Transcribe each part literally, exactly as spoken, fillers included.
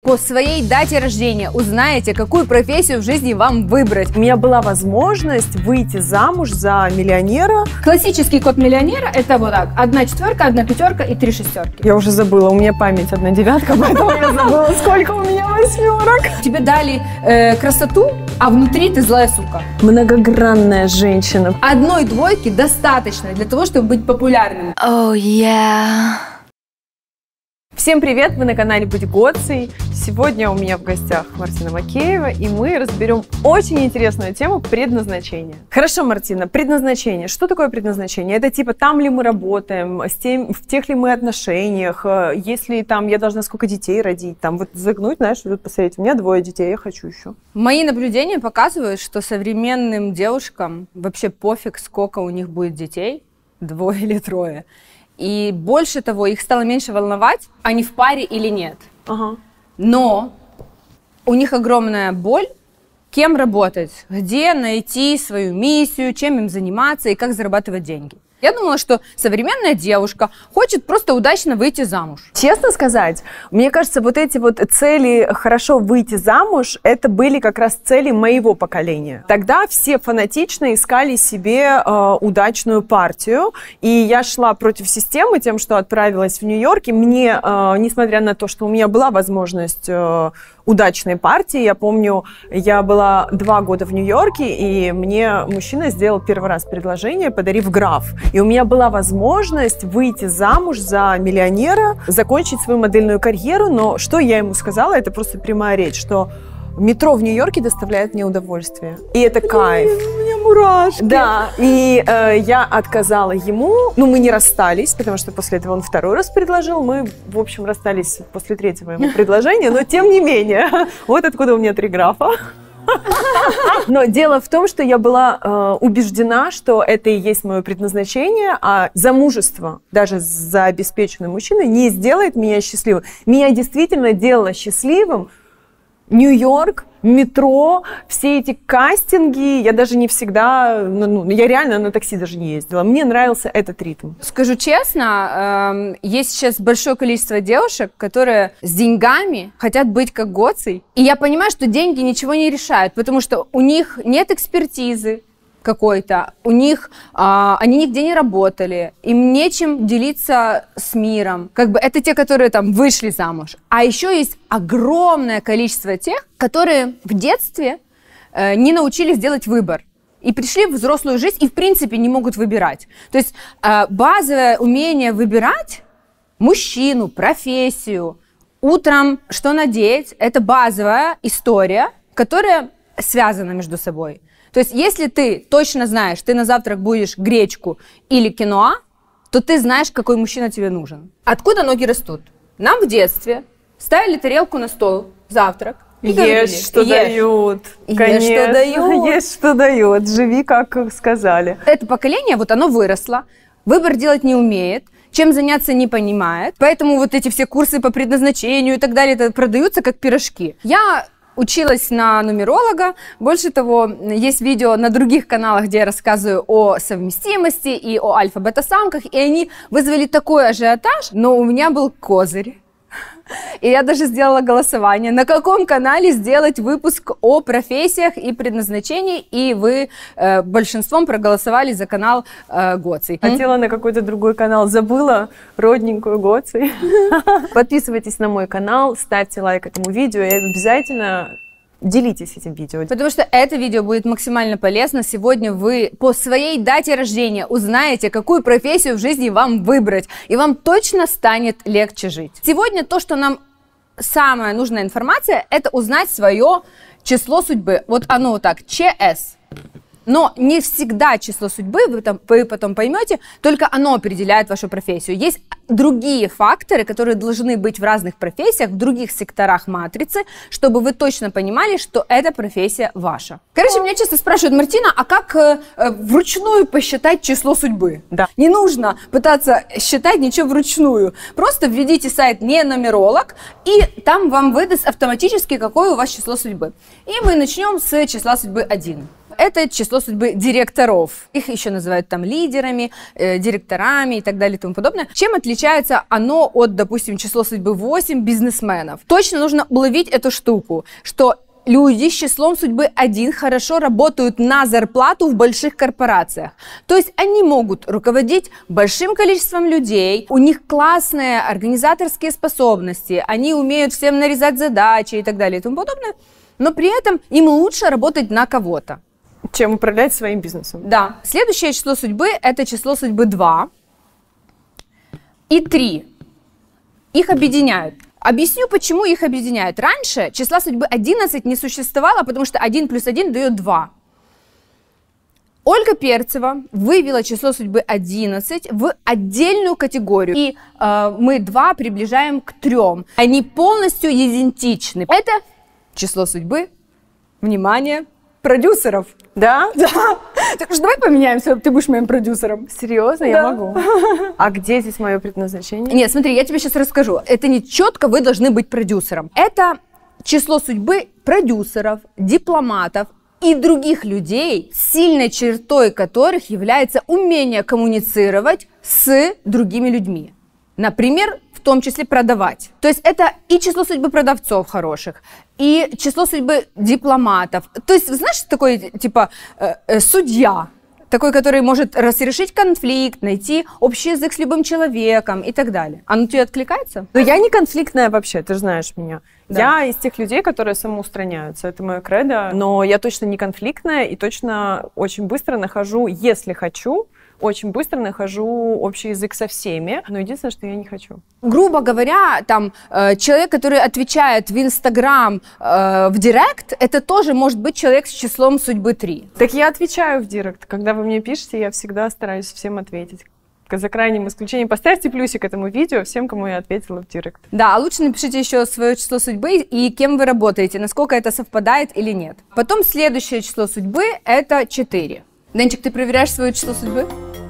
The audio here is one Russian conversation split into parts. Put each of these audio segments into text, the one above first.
по своей дате рождения узнаете, какую профессию в жизни вам выбрать. У меня была возможность выйти замуж за миллионера. Классический код миллионера – это вот так. Одна четверка, одна пятерка и три шестерки. Я уже забыла, у меня память одна девятка, поэтому я забыла, сколько у меня восьмерок. Тебе дали э, красоту, а внутри ты злая сука. Многогранная женщина. Одной двойки достаточно для того, чтобы быть популярным. Oh, yeah. Всем привет! Вы на канале Будь Гоцей. Сегодня у меня в гостях Мартина Макеева, и мы разберем очень интересную тему предназначения. Хорошо, Мартина, предназначение. Что такое предназначение? Это типа там ли мы работаем, с тем, в тех ли мы отношениях, если там я должна сколько детей родить, там вот загнуть, знаешь, вот посмотреть, у меня двое детей, я хочу еще. Мои наблюдения показывают, что современным девушкам вообще пофиг, сколько у них будет детей, двое или трое. И больше того, их стало меньше волновать, они в паре или нет. Ага. Но у них огромная боль, кем работать, где найти свою миссию, чем им заниматься и как зарабатывать деньги. Я думала, что современная девушка хочет просто удачно выйти замуж. Честно сказать, мне кажется, вот эти вот цели хорошо выйти замуж, это были как раз цели моего поколения. Тогда все фанатично искали себе э, удачную партию, и я шла против системы тем, что отправилась в Нью-Йорк, и мне, э, несмотря на то, что у меня была возможность э, удачной партии, я помню, я была два года в Нью-Йорке, и мне мужчина сделал первый раз предложение, подарив граф. И у меня была возможность выйти замуж за миллионера, закончить свою модельную карьеру, но что я ему сказала, это просто прямая речь, что метро в Нью-Йорке доставляет мне удовольствие. И это кайф. У меня мурашки. Да, и э, я отказала ему, ну мы не расстались, потому что после этого он второй раз предложил, мы, в общем, расстались после третьего ему предложения, но тем не менее, вот откуда у меня три графа. Но дело в том, что я была э, убеждена, что это и есть мое предназначение, а замужество, даже за обеспеченным мужчиной, не сделает меня счастливым. Меня действительно делало счастливым Нью-Йорк, метро, все эти кастинги. Я даже не всегда, ну, я реально на такси даже не ездила. Мне нравился этот ритм. Скажу честно, э, есть сейчас большое количество девушек, которые с деньгами хотят быть как Гоцей. И я понимаю, что деньги ничего не решают, потому что у них нет экспертизы какой-то, у них, а, они нигде не работали, им нечем делиться с миром. Как бы это те, которые там вышли замуж. А еще есть огромное количество тех, которые в детстве э, не научились делать выбор. И пришли в взрослую жизнь и в принципе не могут выбирать. То есть э, базовое умение выбирать мужчину, профессию, утром что надеть, это базовая история, которая связана между собой. То есть, если ты точно знаешь, ты на завтрак будешь гречку или киноа, то ты знаешь, какой мужчина тебе нужен. Откуда ноги растут? Нам в детстве ставили тарелку на стол, завтрак, и говорили, Есть что дают. Есть что дают. Есть что дают. Живи, как сказали. Это поколение, вот оно выросло, выбор делать не умеет, чем заняться не понимает, поэтому вот эти все курсы по предназначению и так далее это продаются как пирожки. Я училась на нумеролога. Больше того, есть видео на других каналах, где я рассказываю о совместимости и о альфа-бета-самках, и они вызвали такой ажиотаж, но у меня был козырь. И я даже сделала голосование, на каком канале сделать выпуск о профессиях и предназначении, и вы э, большинством проголосовали за канал э, Гоцей. Хотела на какой-то другой канал, забыла родненькую Гоцей. Подписывайтесь на мой канал, ставьте лайк этому видео и обязательно делитесь этим видео. Потому что это видео будет максимально полезно. Сегодня вы по своей дате рождения узнаете, какую профессию в жизни вам выбрать. И вам точно станет легче жить. Сегодня то, что нам самая нужная информация, это узнать свое число судьбы. Вот оно вот так, ЧС. Но не всегда число судьбы, вы, там, вы потом поймете, только оно определяет вашу профессию. Есть другие факторы, которые должны быть в разных профессиях, в других секторах матрицы, чтобы вы точно понимали, что эта профессия ваша. Короче, меня часто спрашивают: Мартина, а как э, вручную посчитать число судьбы? Да. Не нужно пытаться считать ничего вручную. Просто введите сайт «Не нумеролог», и там вам выдаст автоматически, какое у вас число судьбы. И мы начнем с числа судьбы один. это число судьбы директоров. Их еще называют там лидерами, э, директорами и так далее и тому подобное. Чем отличается оно от, допустим, число судьбы восемь бизнесменов? Точно нужно уловить эту штуку, что люди с числом судьбы один хорошо работают на зарплату в больших корпорациях. То есть они могут руководить большим количеством людей, у них классные организаторские способности, они умеют всем нарезать задачи и так далее и тому подобное, но при этом им лучше работать на кого-то. Чем управлять своим бизнесом. Да. Следующее число судьбы – это число судьбы два и три. Их объединяют. Объясню, почему их объединяют. Раньше числа судьбы одиннадцать не существовало, потому что один плюс один дает два. Ольга Перцева вывела число судьбы одиннадцать в отдельную категорию. И э, мы два приближаем к трем. Они полностью идентичны. Это число судьбы, внимание, продюсеров. Да? Да. Так что давай поменяемся, ты будешь моим продюсером. Серьезно? Да. Я могу. А где здесь мое предназначение? Нет, смотри, я тебе сейчас расскажу. Это не четко вы должны быть продюсером. Это число судьбы продюсеров, дипломатов и других людей, сильной чертой которых является умение коммуницировать с другими людьми. Например, в том числе продавать. То есть это и число судьбы продавцов хороших, и число судьбы дипломатов. То есть, знаешь, такой, типа, э, э, судья, такой, который может разрешить конфликт, найти общий язык с любым человеком и так далее. Оно тебе откликается? Но я не конфликтная вообще, ты же знаешь меня. Да. Я из тех людей, которые самоустраняются. Это мое кредо. Но я точно не конфликтная и точно очень быстро нахожу, если хочу, очень быстро нахожу общий язык со всеми, но единственное, что я не хочу. Грубо говоря, там, э, человек, который отвечает в Инстаграм, э, в Директ, это тоже может быть человек с числом судьбы три. Так я отвечаю в Директ. Когда вы мне пишете, я всегда стараюсь всем ответить. За крайним исключением, поставьте плюсик этому видео всем, кому я ответила в Директ. Да, а лучше напишите еще свое число судьбы и кем вы работаете, насколько это совпадает или нет. Потом следующее число судьбы – это четыре. Денчик, ты проверяешь свое число судьбы?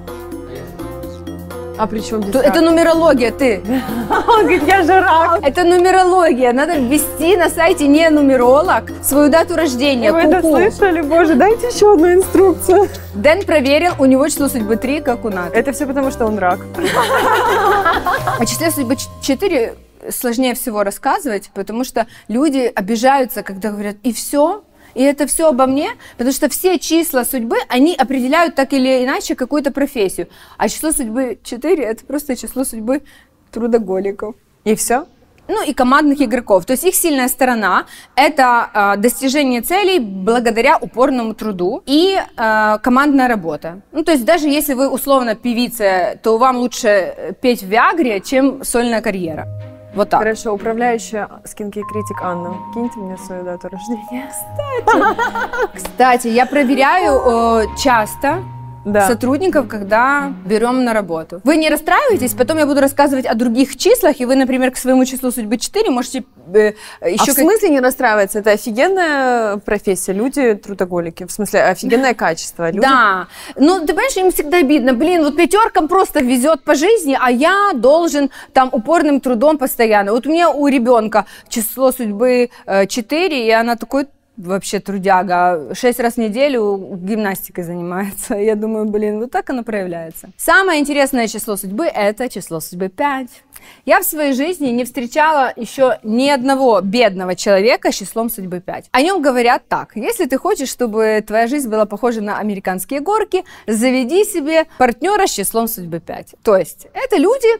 А при чем здесь Это нумерология, ты. Он говорит, я же рак. Это нумерология. Надо ввести на сайте не нумеролог свою дату рождения. Вы это слышали? Боже, дайте еще одну инструкцию. Дэн проверил, у него число судьбы три, как у нас. Это все потому, что он рак. О числе судьбы четыре сложнее всего рассказывать, потому что люди обижаются, когда говорят «и все?». И это все обо мне, потому что все числа судьбы, они определяют так или иначе какую-то профессию. А число судьбы четыре – это просто число судьбы трудоголиков. И все? Ну и командных игроков. То есть их сильная сторона – это э, достижение целей благодаря упорному труду и э, командная работа. Ну то есть даже если вы условно певица, то вам лучше петь в Виагре, чем сольная карьера. Вот так. Хорошо, управляющая скинки критик Анна, киньте мне свою дату рождения. Кстати, кстати я проверяю э, часто да. сотрудников, когда берем на работу. Вы не расстраиваетесь, потом я буду рассказывать о других числах, и вы, например, к своему числу судьбы четыре можете э, еще... А как... в смысле не расстраиваться? Это офигенная профессия, люди трудоголики, в смысле офигенное качество. Люди... Да, ну ты понимаешь, им всегда обидно, блин, вот пятеркам просто везет по жизни, а я должен там упорным трудом постоянно. Вот у меня у ребенка число судьбы э, четыре, и она такой... вообще трудяга, шесть раз в неделю гимнастикой занимается. Я думаю, блин, вот так оно проявляется. Самое интересное число судьбы – это число судьбы пять. Я в своей жизни не встречала еще ни одного бедного человека с числом судьбы пять. О нем говорят так: если ты хочешь, чтобы твоя жизнь была похожа на американские горки, заведи себе партнера с числом судьбы пять. То есть это люди,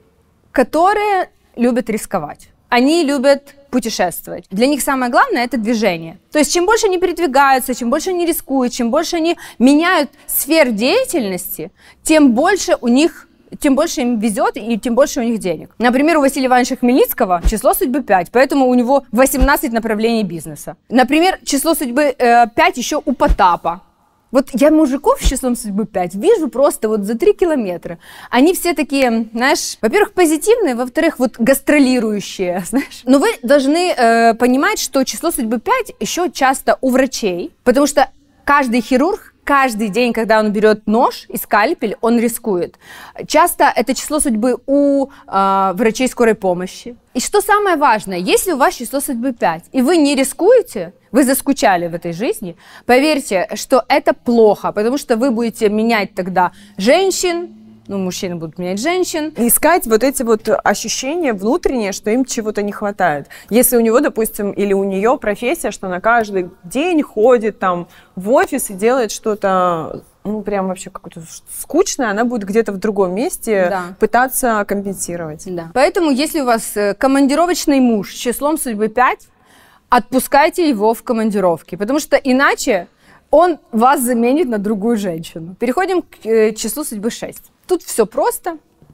которые любят рисковать. Они любят путешествовать. Для них самое главное – это движение. То есть чем больше они передвигаются, чем больше они рискуют, чем больше они меняют сфер деятельности, тем больше у них, тем больше им везет и тем больше у них денег. Например, у Василия Ивановича Хмельницкого число судьбы пять, поэтому у него восемнадцать направлений бизнеса. Например, число судьбы э, пять еще у Потапа. Вот я мужиков с числом судьбы пять вижу просто вот за три километра. Они все такие, знаешь, во-первых, позитивные, во-вторых, вот гастролирующие, знаешь. Но вы должны э, понимать, что число судьбы пять еще часто у врачей, потому что каждый хирург каждый день, когда он берет нож и скальпель, он рискует. Часто это число судьбы у э, врачей скорой помощи. И что самое важное, если у вас число судьбы пять, и вы не рискуете, вы заскучали в этой жизни, поверьте, что это плохо, потому что вы будете менять тогда женщин, ну, мужчины будут менять женщин. Искать вот эти вот ощущения внутренние, что им чего-то не хватает. Если у него, допустим, или у нее профессия, что она каждый день ходит там в офис и делает что-то, ну, прям вообще какое-то скучное, она будет где-то в другом месте да. пытаться компенсировать. Да. Поэтому, если у вас командировочный муж с числом судьбы пять, отпускайте его в командировки, потому что иначе он вас заменит на другую женщину. Переходим к числу судьбы шесть. Тут все просто.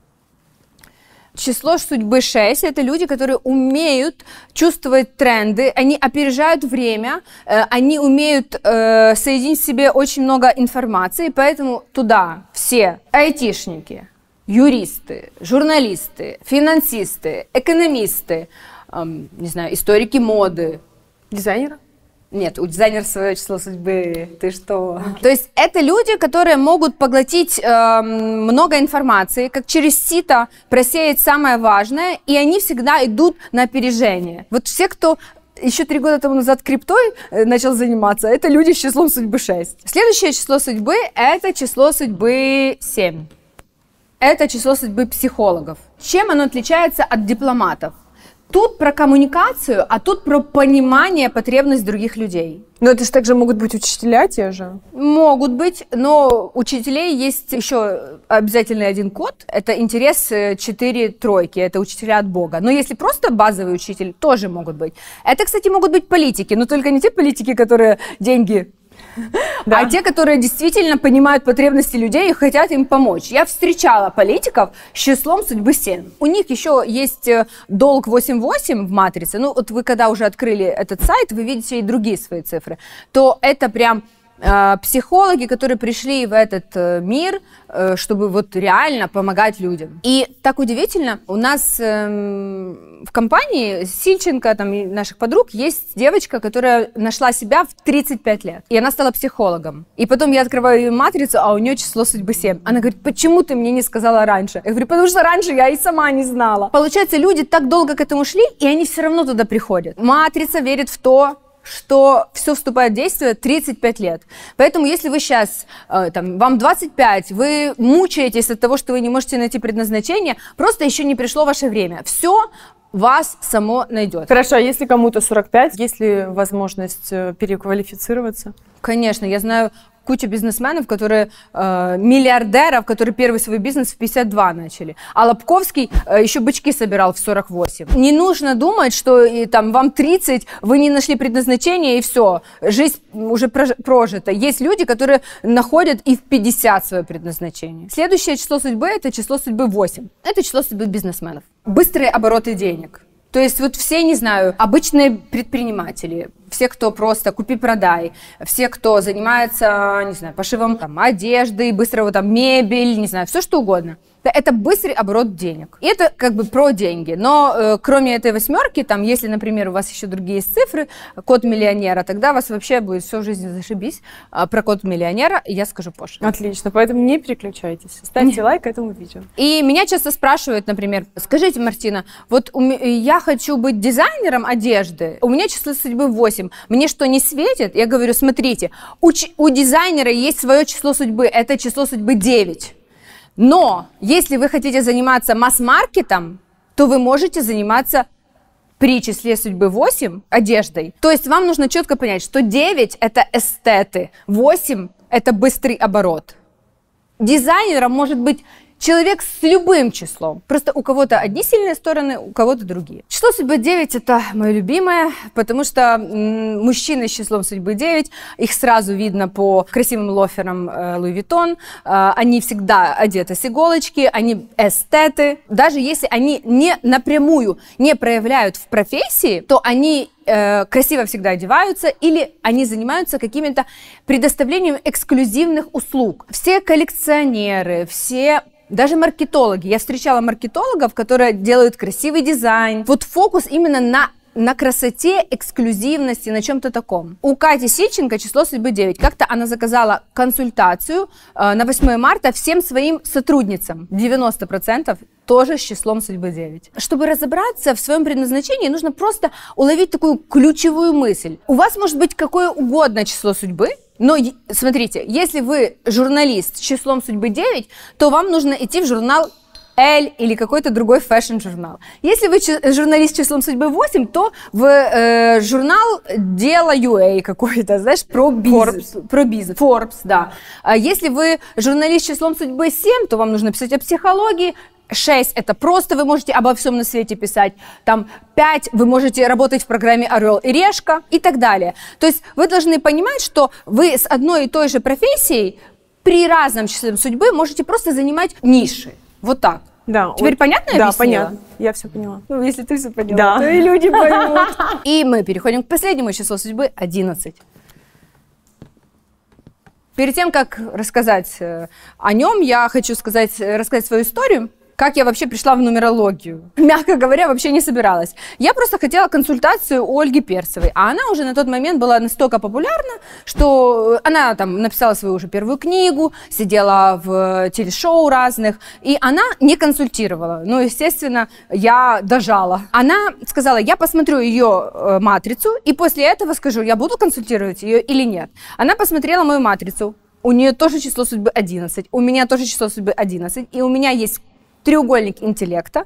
Число судьбы шесть – это люди, которые умеют чувствовать тренды, они опережают время, э, они умеют э, соединить в себе очень много информации, поэтому туда все айтишники, юристы, журналисты, финансисты, экономисты, э, не знаю, историки моды. Дизайнеры? Нет, у дизайнера свое число судьбы, ты что? То есть это люди, которые могут поглотить э, много информации, как через сито просеять самое важное, и они всегда идут на опережение. Вот все, кто еще три года тому назад криптой э, начал заниматься, это люди с числом судьбы шесть. Следующее число судьбы – это число судьбы семь. Это число судьбы психологов. Чем оно отличается от дипломатов? Тут про коммуникацию, а тут про понимание потребностей других людей. Но это же также могут быть учителя те же? Могут быть, но у учителей есть еще обязательный один код. Это интерес четыре тройки, это учителя от Бога. Но если просто базовый учитель, тоже могут быть. Это, кстати, могут быть политики, но только не те политики, которые деньги... Да. А те, которые действительно понимают потребности людей и хотят им помочь. Я встречала политиков с числом судьбы семь. У них еще есть долг восемь восемь в матрице. Ну, вот вы когда уже открыли этот сайт, вы видите и другие свои цифры. То это прям э, психологи, которые пришли в этот э, мир, э, чтобы вот реально помогать людям. И так удивительно, у нас э, в компании Сильченко, там, и наших подруг, есть девочка, которая нашла себя в тридцать пять лет. И она стала психологом. И потом я открываю ее матрицу, а у нее число судьбы семь. Она говорит, почему ты мне не сказала раньше? Я говорю, потому что раньше я и сама не знала. Получается, люди так долго к этому шли, и они все равно туда приходят. Матрица верит в то, что все вступает в действие тридцать пять лет. Поэтому, если вы сейчас, э, там, вам двадцать пять, вы мучаетесь от того, что вы не можете найти предназначение, просто еще не пришло ваше время. Все вас само найдет. Хорошо, а если кому-то сорок пять, есть ли возможность переквалифицироваться? Конечно, я знаю кучу бизнесменов, которые, э, миллиардеров, которые первый свой бизнес в пятьдесят два начали. А Лобковский э, еще бычки собирал в сорок восемь. Не нужно думать, что и, там, вам тридцать, вы не нашли предназначение и все, жизнь уже прожита. Есть люди, которые находят и в пятьдесят свое предназначение. Следующее число судьбы – это число судьбы восемь. Это число судьбы бизнесменов. Быстрые обороты денег. То есть вот все, не знаю, обычные предприниматели, все, кто просто купи-продай, все, кто занимается, не знаю, пошивом там, одежды, быстрого там мебель, не знаю, все что угодно. Это быстрый оборот денег. И это как бы про деньги. Но э, кроме этой восьмерки, там, если, например, у вас еще другие есть цифры, код миллионера, тогда у вас вообще будет всю жизнь зашибись. А про код миллионера я скажу позже. Отлично, поэтому не переключайтесь. Ставьте лайк этому видео. И меня часто спрашивают, например, скажите, Мартина, вот у меня, я хочу быть дизайнером одежды, у меня число судьбы восемь, мне что, не светит? Я говорю, смотрите, у, у дизайнера есть свое число судьбы, это число судьбы девять. Но если вы хотите заниматься масс-маркетом, то вы можете заниматься при числе судьбы восемь одеждой. То есть вам нужно четко понять, что девять – это эстеты, восемь – это быстрый оборот. Дизайнером может быть человек с любым числом. Просто у кого-то одни сильные стороны, у кого-то другие. Число судьбы девять – это мое любимое, потому что м, мужчины с числом судьбы девять, их сразу видно по красивым лоферам э, Луи Виттон, э, они всегда одеты с иголочки, они эстеты. Даже если они не напрямую не проявляют в профессии, то они э, красиво всегда одеваются или они занимаются какими-то предоставлением эксклюзивных услуг. Все коллекционеры, все... Даже маркетологи. Я встречала маркетологов, которые делают красивый дизайн. Вот фокус именно на на красоте, эксклюзивности, на чем-то таком. У Кати Сильченко число судьбы девять. Как-то она заказала консультацию э, на восьмое марта всем своим сотрудницам. девяносто процентов тоже с числом судьбы девять. Чтобы разобраться в своем предназначении, нужно просто уловить такую ключевую мысль. У вас может быть какое угодно число судьбы, но смотрите, если вы журналист с числом судьбы девять, то вам нужно идти в журнал Elle или какой-то другой фэшн-журнал. Если вы журналист с числом судьбы восемь, то в э, журнал Дело ю эй какой-то, знаешь, про бизнес. Forbes. Про бизнес. Forbes, да. А если вы журналист с числом судьбы семь, то вам нужно писать о психологии. шесть это просто вы можете обо всем на свете писать. Там пять вы можете работать в программе «Орел и решка» и так далее. То есть вы должны понимать, что вы с одной и той же профессией при разном числе судьбы можете просто занимать ниши. Вот так. Да, Теперь вот, понятно я да, объяснила? понятно. Я все поняла. Ну, если ты все поняла, да. то и люди поймут. И мы переходим к последнему числу судьбы – одиннадцать. Перед тем, как рассказать о нем, я хочу сказать, рассказать свою историю. Как я вообще пришла в нумерологию. Мягко говоря, вообще не собиралась. Я просто хотела консультацию у Ольги Перцевой, а она уже на тот момент была настолько популярна, что она там написала свою уже первую книгу, сидела в телешоу разных, и она не консультировала. Ну, естественно, я дожала. Она сказала, я посмотрю ее э, матрицу, и после этого скажу, я буду консультировать ее или нет. Она посмотрела мою матрицу, у нее тоже число судьбы одиннадцать, у меня тоже число судьбы одиннадцать, и у меня есть треугольник интеллекта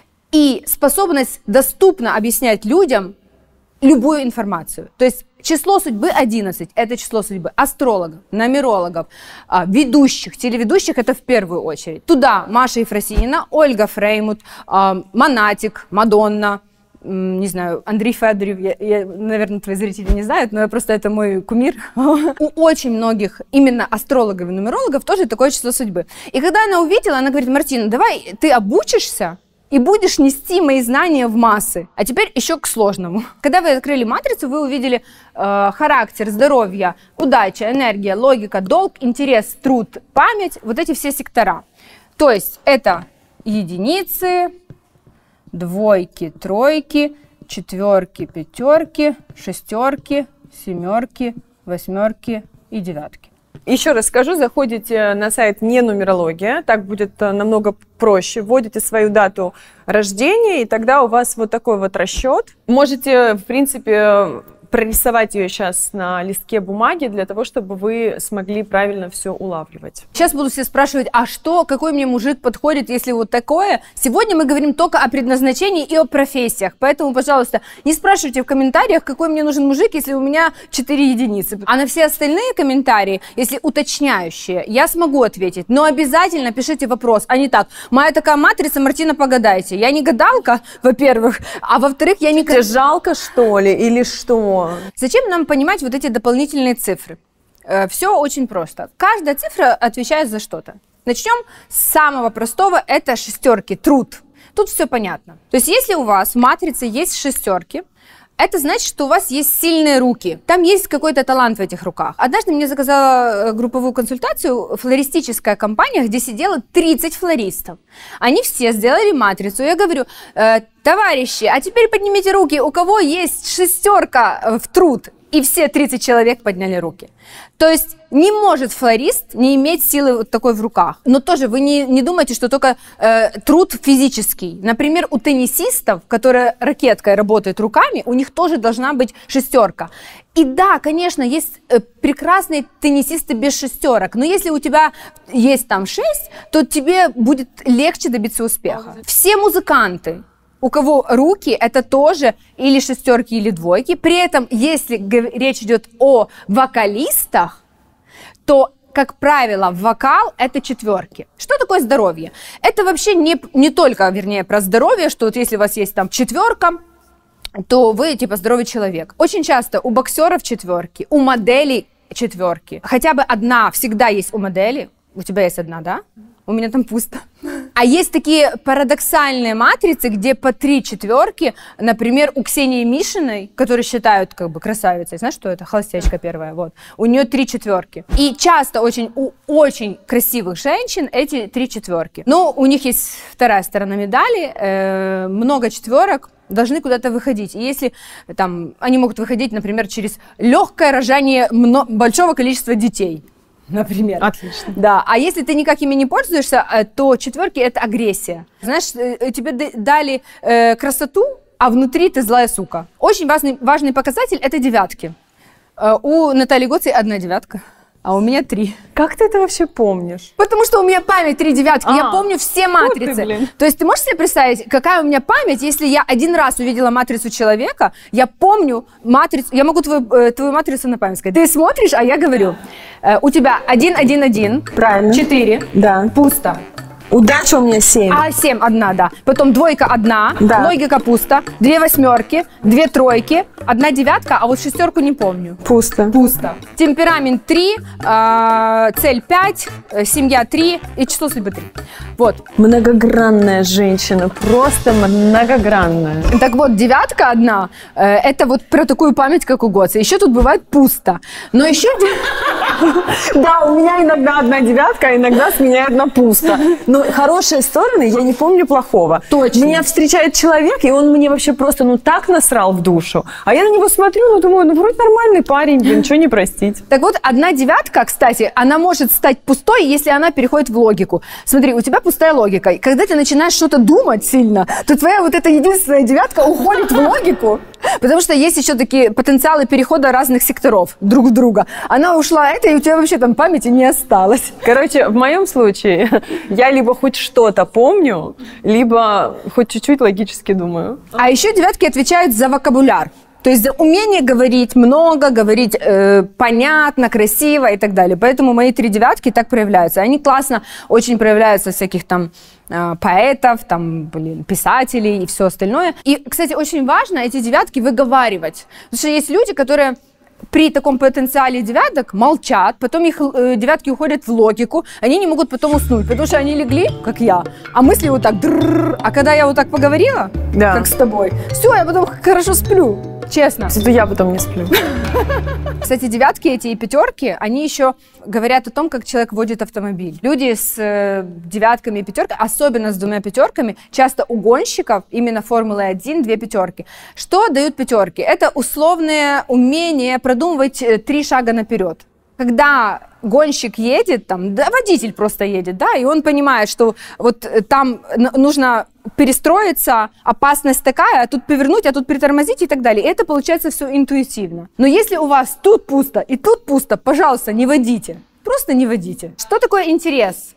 и способность доступно объяснять людям любую информацию. То есть число судьбы одиннадцать – это число судьбы астрологов, нумерологов, ведущих, телеведущих – это в первую очередь. Туда Маша Ефросинина, Ольга Фреймут, Монатик, Мадонна, не знаю, Андрей Федоров, я, я, наверное, твои зрители не знают, но я просто это мой кумир. У очень многих именно астрологов и нумерологов тоже такое число судьбы. И когда она увидела, она говорит, Мартина, давай ты обучишься и будешь нести мои знания в массы. А теперь еще к сложному. Когда вы открыли матрицу, вы увидели э, характер, здоровье, удача, энергия, логика, долг, интерес, труд, память, вот эти все сектора. То есть это единицы, двойки, тройки, четверки, пятерки, шестерки, семерки, восьмерки и девятки. Еще раз скажу, заходите на сайт «Не нумерология», так будет намного проще, вводите свою дату рождения, и тогда у вас вот такой вот расчет. Можете, в принципе, прорисовать ее сейчас на листке бумаги для того, чтобы вы смогли правильно все улавливать. Сейчас будут все спрашивать, а что, какой мне мужик подходит, если вот такое? Сегодня мы говорим только о предназначении и о профессиях, поэтому, пожалуйста, не спрашивайте в комментариях, какой мне нужен мужик, если у меня четыре единицы. А на все остальные комментарии, если уточняющие, я смогу ответить, но обязательно пишите вопрос, а не так, моя такая матрица, Мартина, погадайте. Я не гадалка, во-первых, а во-вторых, я не... Тебе жалко, что ли, или что? Зачем нам понимать вот эти дополнительные цифры? Э, все очень просто. Каждая цифра отвечает за что-то. Начнем с самого простого, это шестерки, труд. Тут все понятно. То есть если у вас в матрице есть шестерки, это значит, что у вас есть сильные руки. Там есть какой-то талант в этих руках. Однажды мне заказала групповую консультацию флористическая компания, где сидело тридцать флористов. Они все сделали матрицу. Я говорю, э, товарищи, а теперь поднимите руки, у кого есть шестерка в труд. И все тридцать человек подняли руки. То есть не может флорист не иметь силы вот такой в руках. Но тоже вы не, не думайте, что только э, труд физический. Например, у теннисистов, которые ракеткой работают руками, у них тоже должна быть шестерка. И да, конечно, есть э, прекрасные теннисисты без шестерок, но если у тебя есть там шесть, то тебе будет легче добиться успеха. Все музыканты, у кого руки, это тоже или шестерки, или двойки. При этом, если речь идет о вокалистах, то, как правило, вокал – это четверки. Что такое здоровье? Это вообще не, не только, вернее, про здоровье, что вот если у вас есть там четверка, то вы типа здоровый человек. Очень часто у боксеров четверки, у моделей четверки. Хотя бы одна всегда есть у модели. У тебя есть одна, да? у меня там пусто. А есть такие парадоксальные матрицы, где по три четверки, например, у Ксении Мишиной, которую считают как бы красавицей, знаешь, что это? Холостячка первая, вот. У нее три четверки. И часто очень у очень красивых женщин эти три четверки. Но у них есть вторая сторона медали, э, много четверок должны куда-то выходить. И если там они могут выходить, например, через легкое рожание большого количества детей. Например. Отлично. Да. А если ты никак ими не пользуешься, то четверки — это агрессия. Знаешь, тебе дали э, красоту, а внутри ты злая сука. Очень важный, важный показатель — это девятки. Э, у Натальи Гоцей одна девятка, а у меня три. Как ты это вообще помнишь? Потому что у меня память три девятки, а, я помню все матрицы. Ты, То есть ты можешь себе представить, какая у меня память, если я один раз увидела матрицу человека, я помню матрицу, я могу твою, э, твою матрицу на память сказать. Ты смотришь, а я говорю, э, у тебя один, один, один, правильно, четыре, да, пусто. Удача у меня семь. А, семь, одна, да. Потом двойка, одна, да. логика пусто, две восьмерки, две тройки, одна девятка, а вот шестерку не помню. Пусто. Пусто. Темперамент три, э, цель пять, э, семья три и число судьбы три. Вот. Многогранная женщина, просто многогранная. Так вот, девятка одна, э, это вот про такую память, как у Гоца. Еще тут бывает пусто. Но еще... Да, у меня иногда одна девятка, а иногда сменяет на пусто. Но хорошие стороны я не помню плохого. Точно. Меня встречает человек, и он мне вообще просто ну так насрал в душу. А я на него смотрю, ну думаю, ну вроде нормальный парень, блин, ничего не простить. Так вот, одна девятка, кстати, она может стать пустой, если она переходит в логику. Смотри, у тебя пустая логика. И когда ты начинаешь что-то думать сильно, то твоя вот эта единственная девятка уходит в логику. Потому что есть еще такие потенциалы перехода разных секторов друг в друга. Она ушла это, и у тебя вообще там памяти не осталось. Короче, в моем случае я либо хоть что-то помню, либо хоть чуть-чуть логически думаю. А еще девятки отвечают за вокабуляр. То есть за умение говорить много, говорить э, понятно, красиво и так далее. Поэтому мои три девятки так проявляются. Они классно очень проявляются всяких там э, поэтов, там, блин, писателей и все остальное. И, кстати, очень важно эти девятки выговаривать. Потому что есть люди, которые при таком потенциале девяток молчат, потом их э, девятки уходят в логику, они не могут потом уснуть, потому что они легли, как я, а мысли вот так, дрррр, а когда я вот так поговорила, да. как с тобой, все, я потом хорошо сплю. Честно. Зато я потом не сплю. Кстати, девятки эти и пятерки, они еще говорят о том, как человек водит автомобиль. Люди с э, девятками и пятерками, особенно с двумя пятерками, часто у гонщиков, именно Формулы один, две пятерки. Что дают пятерки? Это условное умение продумывать э, три шага наперед. Когда гонщик едет, там, да, водитель просто едет, да, и он понимает, что вот там нужно перестроиться, опасность такая, а тут повернуть, а тут притормозить и так далее. И это получается все интуитивно. Но если у вас тут пусто и тут пусто, пожалуйста, не водите. Просто не водите. Что такое интерес?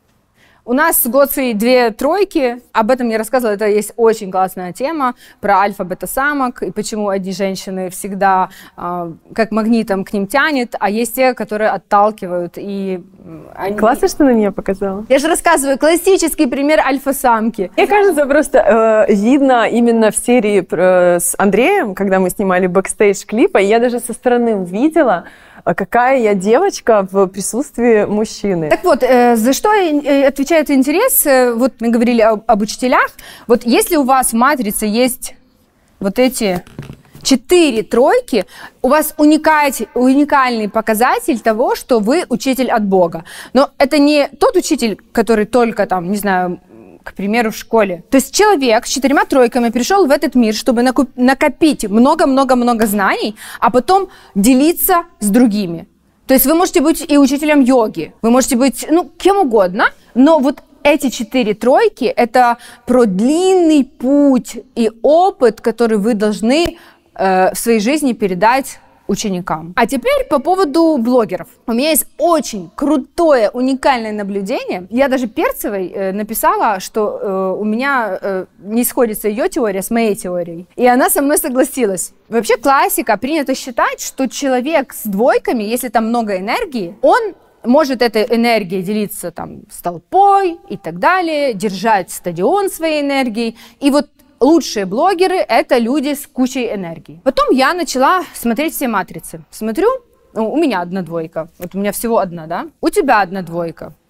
У нас с Гоцей две тройки, об этом я рассказывала, это есть очень классная тема про альфа-бета-самок и почему одни женщины всегда э, как магнитом к ним тянет, а есть те, которые отталкивают. И они... Классно, что на нее показала. Я же рассказываю классический пример альфа-самки. Мне кажется, просто э, видно именно в серии э, с Андреем, когда мы снимали бэкстейдж клипа, и я даже со стороны увидела, какая я девочка в присутствии мужчины. Так вот, э, за что отвечает интерес? Вот мы говорили об, об учителях. Вот если у вас в матрице есть вот эти четыре тройки, у вас уникаль, уникальный показатель того, что вы учитель от Бога. Но это не тот учитель, который только там, не знаю, к примеру, в школе. То есть человек с четырьмя тройками пришел в этот мир, чтобы накопить много-много-много знаний, а потом делиться с другими. То есть вы можете быть и учителем йоги, вы можете быть, ну, кем угодно, но вот эти четыре тройки – это про длинный путь и опыт, который вы должны э, в своей жизни передать ученикам. А теперь по поводу блогеров. У меня есть очень крутое, уникальное наблюдение. Я даже Перцевой э, написала, что э, у меня э, не сходится ее теория с моей теорией. И она со мной согласилась. Вообще классика, принято считать, что человек с двойками, если там много энергии, он может этой энергией делиться там с толпой и так далее, держать стадион своей энергией. И вот лучшие блогеры – это люди с кучей энергии. Потом я начала смотреть все матрицы. Смотрю, ну, у меня одна двойка. Вот у меня всего одна, да? У тебя одна двойка.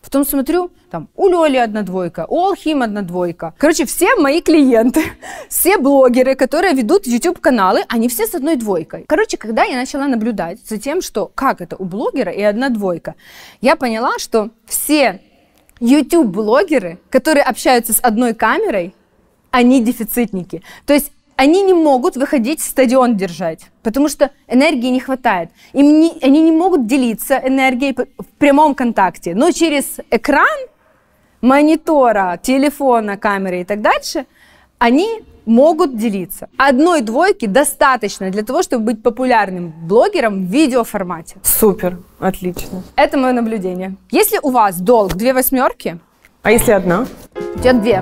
Потом смотрю, там, у Лёли одна двойка, у Алхим одна двойка. Короче, все мои клиенты, все блогеры, которые ведут YouTube-каналы, они все с одной двойкой. Короче, когда я начала наблюдать за тем, что как это у блогера и одна двойка, я поняла, что все YouTube-блогеры, которые общаются с одной камерой, они дефицитники. То есть они не могут выходить, стадион держать, потому что энергии не хватает. Им не, они не могут делиться энергией в прямом контакте, но через экран монитора, телефона, камеры и так дальше они могут делиться. Одной двойки достаточно для того, чтобы быть популярным блогером в видеоформате. Супер, отлично. Это мое наблюдение. Если у вас долг две восьмерки... А если одна? У тебя две.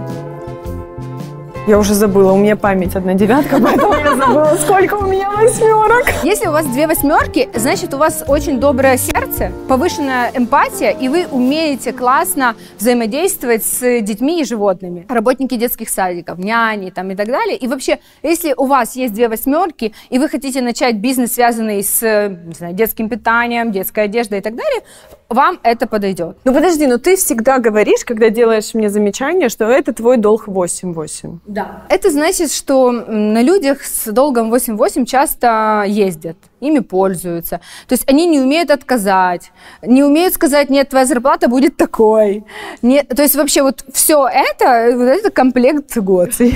Я уже забыла, у меня память одна девятка, поэтому я забыла, сколько у меня восьмерок. Если у вас две восьмерки, значит, у вас очень доброе сердце, повышенная эмпатия, и вы умеете классно взаимодействовать с детьми и животными. Работники детских садиков, няни там, и так далее. И вообще, если у вас есть две восьмерки, и вы хотите начать бизнес, связанный с, не знаю, детским питанием, детской одеждой и так далее, вам это подойдет. Ну подожди, но ты всегда говоришь, когда делаешь мне замечание, что это твой долг восемь восемь. Да. Это значит, что на людях с долгом восемь восемь часто ездят, ими пользуются. То есть они не умеют отказать, не умеют сказать, нет, твоя зарплата будет такой. Нет, то есть вообще вот все это, вот это комплект гоций.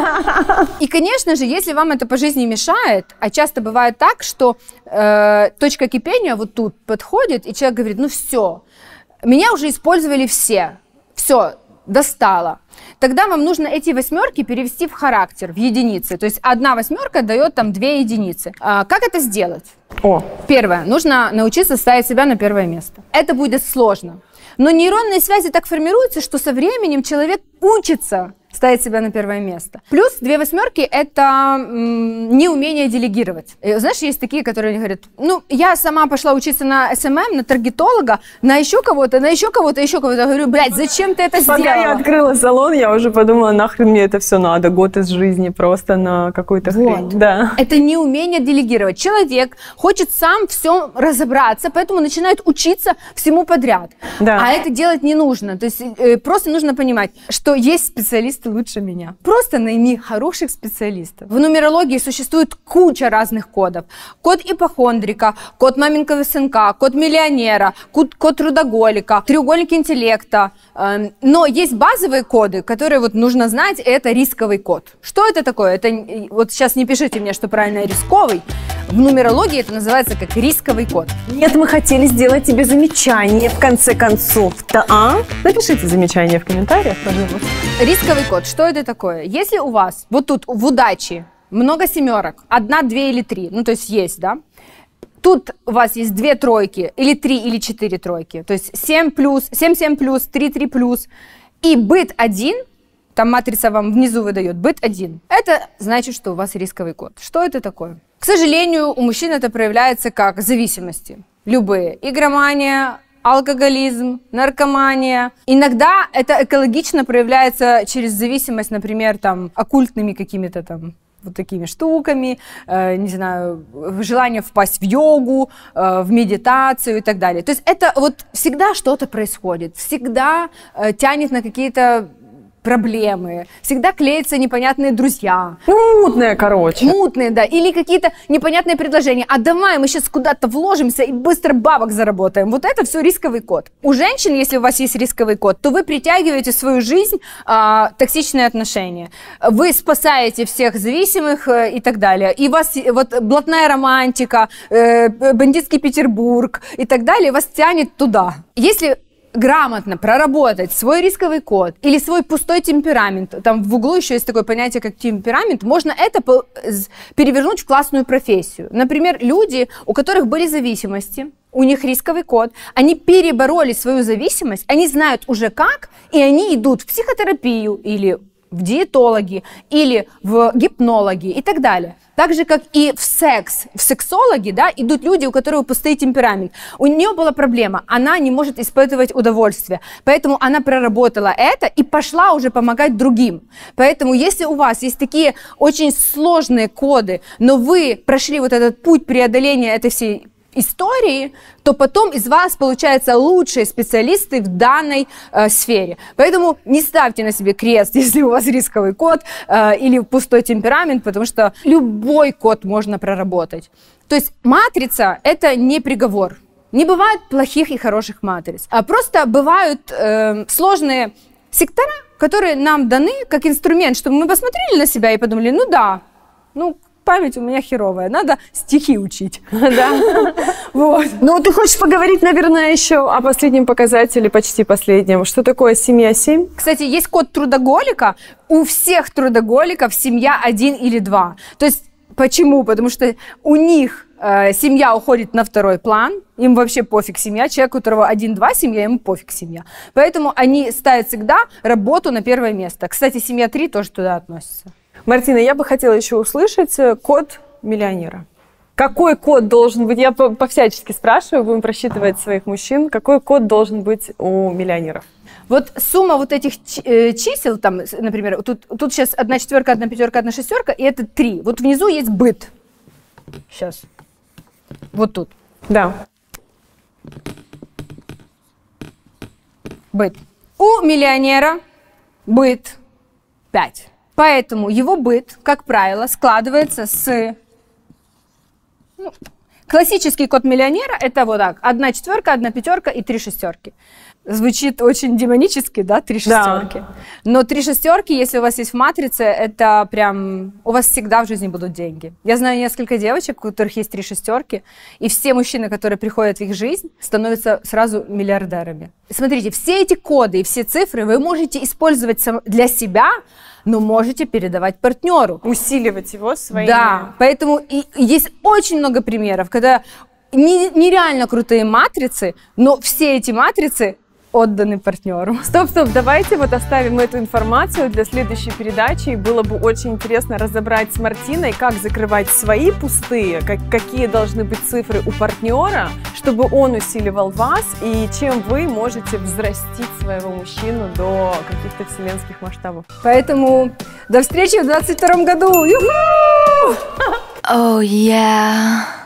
И, конечно же, если вам это по жизни мешает, а часто бывает так, что э, точка кипения вот тут подходит, и человек говорит, ну все, меня уже использовали все, все, достало. Тогда вам нужно эти восьмерки перевести в характер, в единицы. То есть одна восьмерка дает там две единицы. А как это сделать? О. Первое. Нужно научиться ставить себя на первое место. Это будет сложно. Но нейронные связи так формируются, что со временем человек учится ставить себя на первое место. Плюс две восьмерки – это м, неумение делегировать. И, знаешь, есть такие, которые говорят, ну, я сама пошла учиться на эс эм эм, на таргетолога, на еще кого-то, на еще кого-то, еще кого-то. Я говорю, блядь, зачем ты это сделала? Пока я открыла салон, я уже подумала, нахрен мне это все надо. Год из жизни просто на какую-то вот. хрень. Да. Это неумение делегировать. Человек хочет сам все разобраться, поэтому начинает учиться всему подряд. Да. А это делать не нужно. То есть э, просто нужно понимать, что есть специалисты лучше меня. Просто найми хороших специалистов. В нумерологии существует куча разных кодов. Код ипохондрика, код маменького сынка, код миллионера, код, код трудоголика, треугольник интеллекта. Эм, но есть базовые коды, которые вот нужно знать, и это рисковый код. Что это такое? Это, вот сейчас не пишите мне, что правильно рисковый. В нумерологии это называется как рисковый код. Нет, мы хотели сделать тебе замечание в конце концов-то, а? Напишите замечание в комментариях, пожалуйста. Рисковый код. Что это такое? Если у вас вот тут в удаче много семерок, одна, две или три, ну то есть есть, да? Тут у вас есть две тройки, или три, или четыре тройки, то есть семь плюс, семь, семь плюс, три, три плюс, и быт один, там матрица вам внизу выдает, быт один. Это значит, что у вас рисковый код. Что это такое? К сожалению, у мужчин это проявляется как зависимости. Любые. Игромания, алкоголизм, наркомания. Иногда это экологично проявляется через зависимость, например, там, оккультными какими-то там вот такими штуками, э, не знаю, желание впасть в йогу, э, в медитацию и так далее. То есть это вот всегда что-то происходит, всегда э, тянет на какие-то проблемы, всегда клеятся непонятные друзья. Ну, мутные, короче. Мутные, да, или какие-то непонятные предложения. А давай мы сейчас куда-то вложимся и быстро бабок заработаем. Вот это все рисковый код. У женщин, если у вас есть рисковый код, то вы притягиваете в свою жизнь а, токсичные отношения. Вы спасаете всех зависимых э, и так далее. И у вас вот блатная романтика, э, бандитский Петербург и так далее вас тянет туда. Если грамотно проработать свой рисковый код или свой пустой темперамент, там в углу еще есть такое понятие, как темперамент, можно это перевернуть в классную профессию. Например, люди, у которых были зависимости, у них рисковый код, они перебороли свою зависимость, они знают уже как, и они идут в психотерапию или в диетологи, или в гипнологи и так далее. Так же, как и в секс, в сексологи, да, идут люди, у которых пустые темперамент. У нее была проблема, она не может испытывать удовольствие, поэтому она проработала это и пошла уже помогать другим. Поэтому если у вас есть такие очень сложные коды, но вы прошли вот этот путь преодоления этой всей истории, то потом из вас получаются лучшие специалисты в данной э, сфере. Поэтому не ставьте на себе крест, если у вас рисковый код э, или пустой темперамент, потому что любой код можно проработать. То есть матрица – это не приговор. Не бывает плохих и хороших матриц, а просто бывают э, сложные сектора, которые нам даны как инструмент, чтобы мы посмотрели на себя и подумали, ну да, ну память у меня херовая, надо стихи учить. Да. Вот. Ну, ты хочешь поговорить, наверное, еще о последнем показателе, почти последнем. Что такое семья семь? Кстати, есть код трудоголика. У всех трудоголиков семья один или два. То есть, почему? Потому что у них э, семья уходит на второй план, им вообще пофиг семья. Человек, у которого один-два семья, ему пофиг семья. Поэтому они ставят всегда работу на первое место. Кстати, семья три тоже туда относится. Мартина, я бы хотела еще услышать код миллионера. Какой код должен быть? Я по-всячески спрашиваю, будем просчитывать своих мужчин. Какой код должен быть у миллионеров? Вот сумма вот этих чисел, там, например, тут, тут сейчас одна четверка, одна пятерка, одна шестерка, и это три. Вот внизу есть быт. Сейчас. Вот тут. Да. Быт. У миллионера быт пять. Поэтому его быт, как правило, складывается с... Ну, классический код миллионера – это вот так. Одна четверка, одна пятерка и три шестерки. Звучит очень демонически, да, три шестерки. Да. Но три шестерки, если у вас есть в матрице, это прям... У вас всегда в жизни будут деньги. Я знаю несколько девочек, у которых есть три шестерки, и все мужчины, которые приходят в их жизнь, становятся сразу миллиардерами. Смотрите, все эти коды и все цифры вы можете использовать для себя, но можете передавать партнеру. Усиливать его своими... Да, поэтому и, есть очень много примеров, когда не, нереально крутые матрицы, но все эти матрицы отданы партнеру. Стоп, стоп, давайте вот оставим эту информацию для следующей передачи. И было бы очень интересно разобрать с Мартиной, как закрывать свои пустые, как, какие должны быть цифры у партнера, чтобы он усиливал вас, и чем вы можете взрастить своего мужчину до каких-то вселенских масштабов. Поэтому до встречи в двадцать втором году! Ю-ху! Oh, yeah.